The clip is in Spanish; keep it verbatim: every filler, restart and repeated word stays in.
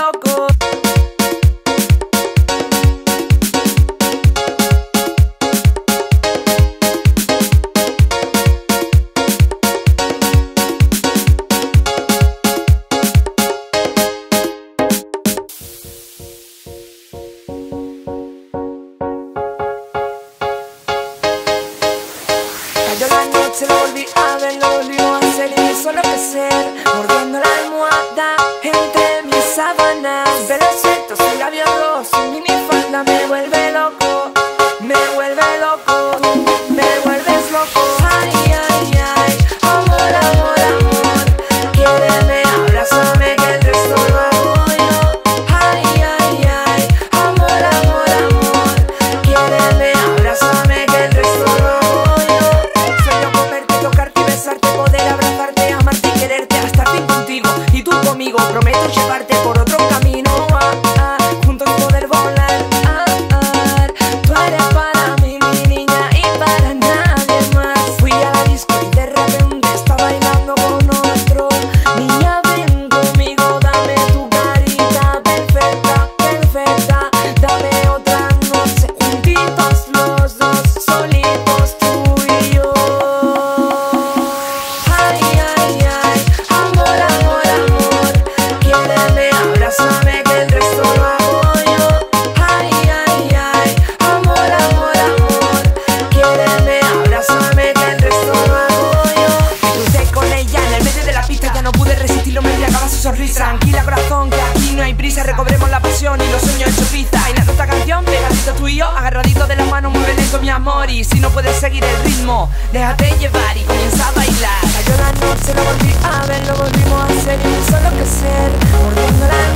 loco. Cayó la noche, lo volví a ver, lo volvimos a hacer y me hizo enloquecer, mordiendo la almohada entre mis sábanas. Pelo suelto, su labio rojo, su minifalda me vuelve loco, me vuelve loco, tú me vuelves loco. Ay, ay, ay, amor, amor, amor, quiéreme, abrázame que el resto lo hago yo. Ay, ay, ay, amor, amor, amor, quiéreme, abrázame que el resto lo hago yo. Sueño con verte, tocarte y besarte, poder abrazarte, amarte y quererte hasta el fin contigo y tú conmigo. Prometo llevarte por otro camino, ah, ah, juntos poder volar, ah, ah. Tú eres para mí mi niña y para nadie más. Fui a la disco y de repente estaba bailando con otro. Niña, ven conmigo, dame tu carita perfecta, perfecta. Dame otra noche juntitos los dos, solitos tú y yo. Ay, ay, ay, amor, amor, amor, quiéreme, abrázame que el resto lo hago yo. Ay, ay, ay, amor, amor, amor, quiéreme, abrázame que el resto lo hago yo. Me crucé con ella en el medio de la pista, ya no pude resistirlo, me embriagaba su sonrisa. Tranquila corazón, que aquí no hay prisa, recobremos la pasión y los sueños hecho pizza. Bailando esta canción, pegadito tú y yo, agarraditos de las manos, mueve lento mi amor. Y si no puedes seguir el ritmo, déjate llevar y comienza a bailar. Cayó la noche, lo volví a ver, lo volvimos a hacer y me hizo enloquecer, mordiendo la